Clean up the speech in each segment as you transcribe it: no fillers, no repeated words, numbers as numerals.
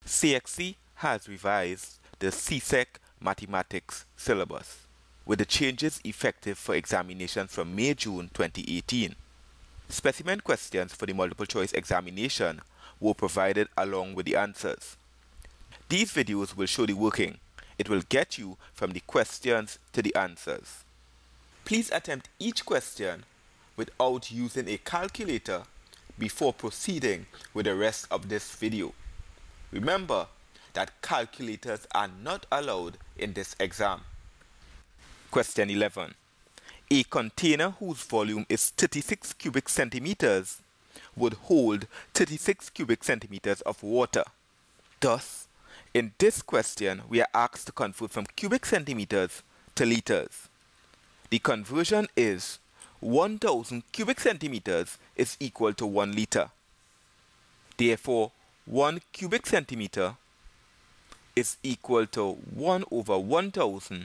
CSEC has revised the CSEC mathematics syllabus with the changes effective for examinations from May-June 2018. Specimen questions for the multiple choice examination were provided along with the answers. These videos will show the working. It will get you from the questions to the answers. Please attempt each question without using a calculator before proceeding with the rest of this video. Remember that calculators are not allowed in this exam. Question 11. A container whose volume is 36 cubic centimeters would hold 36 cubic centimeters of water. Thus, in this question, we are asked to convert from cubic centimeters to liters. The conversion is 1000 cubic centimeters is equal to 1 liter. Therefore, 1 cubic centimeter is equal to 1 over 1000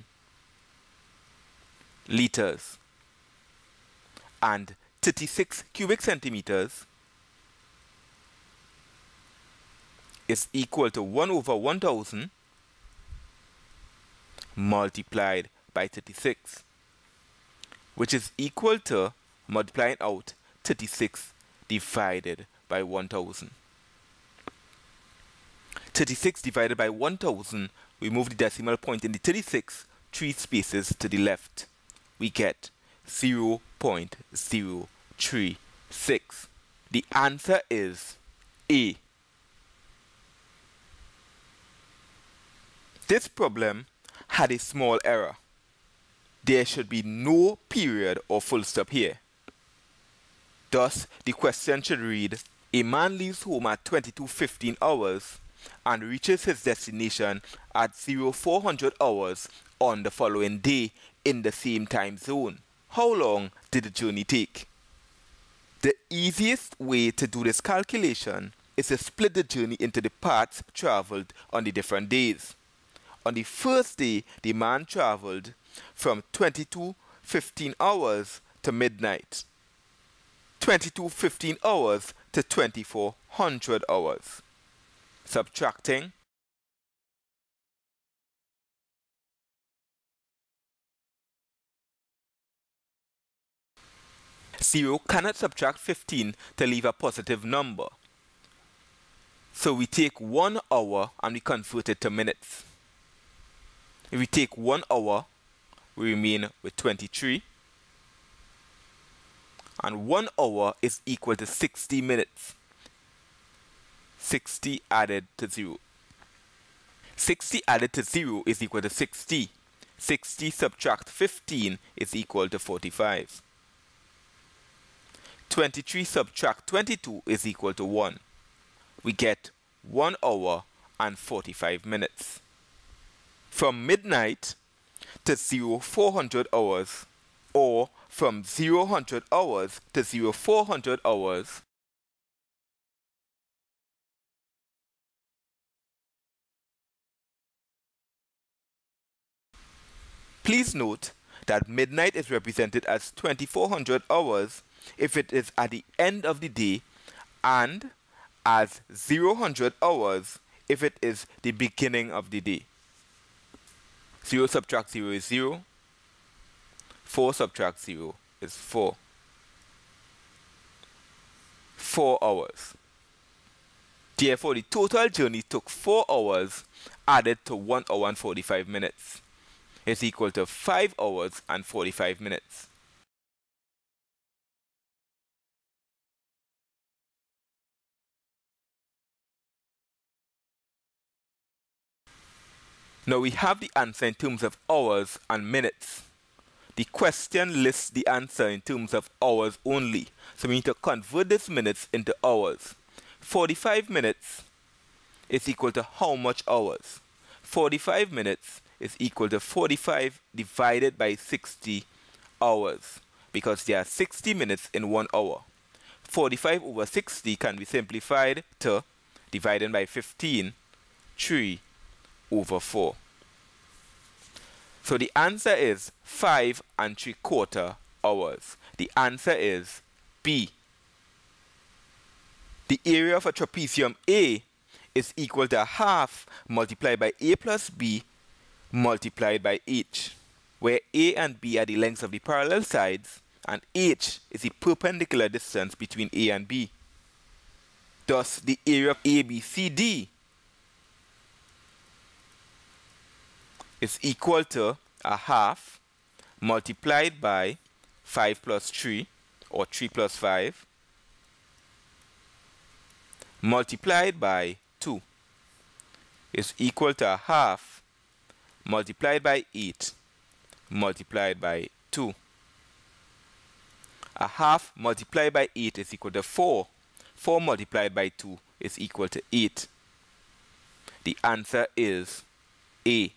liters. And 36 cubic centimeters is equal to 1 over 1000 multiplied by 36, which is equal to multiplying out 36 divided by 1000. 36 divided by 1000, we move the decimal point in the 36 3 spaces to the left. We get 0.036. The answer is A. This problem had a small error. There should be no period or full stop here. Thus, the question should read, a man leaves home at 22:15 hours and reaches his destination at 0400 hours on the following day in the same time zone. How long did the journey take? The easiest way to do this calculation is to split the journey into the paths traveled on the different days. On the first day, the man traveled from 22:15 hours to midnight, 22:15 hours to 2400 hours. Subtracting 0 cannot subtract 15 to leave a positive number. So we take 1 hour and we convert it to minutes. If we take 1 hour, we remain with 23. And 1 hour is equal to 60 minutes. 60 added to 0. 60 added to 0 is equal to 60. 60 subtract 15 is equal to 45. 23 subtract 22 is equal to 1. We get 1 hour and 45 minutes. From midnight to 0400 hours, or from 0100 hours to 0400 hours, please note that midnight is represented as 2400 hours if it is at the end of the day, and as 0100 hours if it is the beginning of the day. 0 subtract 0 is 0. 4 subtract 0 is 4. 4 hours. Therefore, the total journey took 4 hours added to 1 hour and 45 minutes. Is equal to 5 hours and 45 minutes. Now we have the answer in terms of hours and minutes. The question lists the answer in terms of hours only, so we need to convert these minutes into hours. 45 minutes is equal to how much hours? 45 minutes is equal to 45 divided by 60 hours, because there are 60 minutes in 1 hour. 45 over 60 can be simplified to divided by 15, 3 over 4. So the answer is 5 3/4 hours. The answer is B. The area of a trapezium A is equal to half multiplied by a plus b multiplied by h, where a and b are the lengths of the parallel sides and h is the perpendicular distance between a and b. Thus, the area of ABCD is equal to a half multiplied by 5 plus 3, or 3 plus 5, multiplied by 2 is equal to a half multiplied by 8 multiplied by 2. A half multiplied by 8 is equal to 4. 4 multiplied by 2 is equal to 8. The answer is A.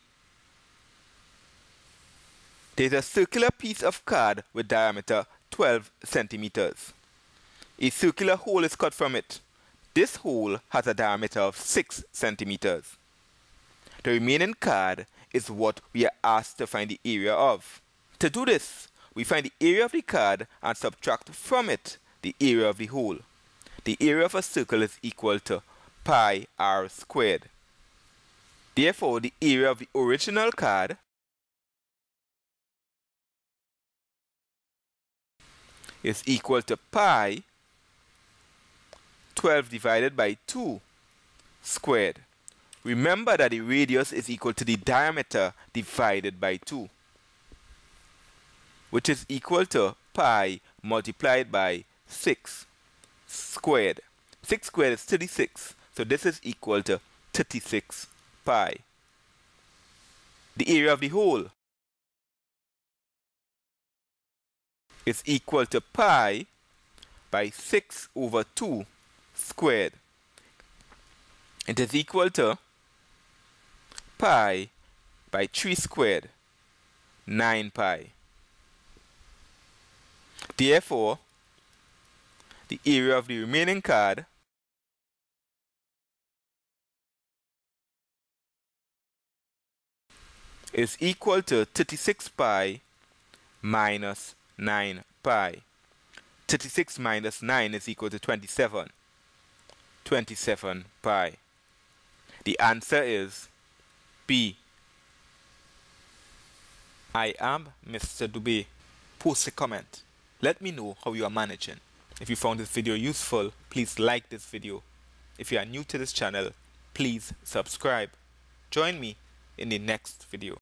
There is a circular piece of card with diameter 12 centimeters. A circular hole is cut from it. This hole has a diameter of 6 centimeters. The remaining card is what we are asked to find the area of. To do this, we find the area of the card and subtract from it the area of the hole. The area of a circle is equal to pi r squared. Therefore, the area of the original card is equal to pi 12 divided by 2 squared. Remember that the radius is equal to the diameter divided by 2, which is equal to pi multiplied by 6 squared. 6 squared is 36, so this is equal to 36 pi. The area of the hole is equal to pi by 6 over 2 squared. It is equal to pi by 3 squared, 9 pi. Therefore, the area of the remaining card is equal to 36 pi minus 9 pi. 36 minus 9 is equal to 27. 27 pi. The answer is B. I am Mr. Dube. Post a comment. Let me know how you are managing. If you found this video useful, please like this video. If you are new to this channel, please subscribe. Join me in the next video.